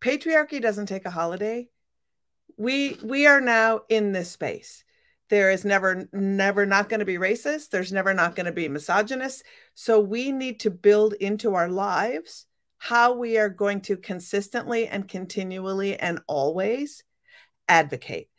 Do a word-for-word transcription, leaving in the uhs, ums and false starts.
patriarchy doesn't take a holiday. We we are now in this space. There is never, never not going to be racist. There's never not going to be misogynist. So we need to build into our lives how we are going to consistently and continually and always advocate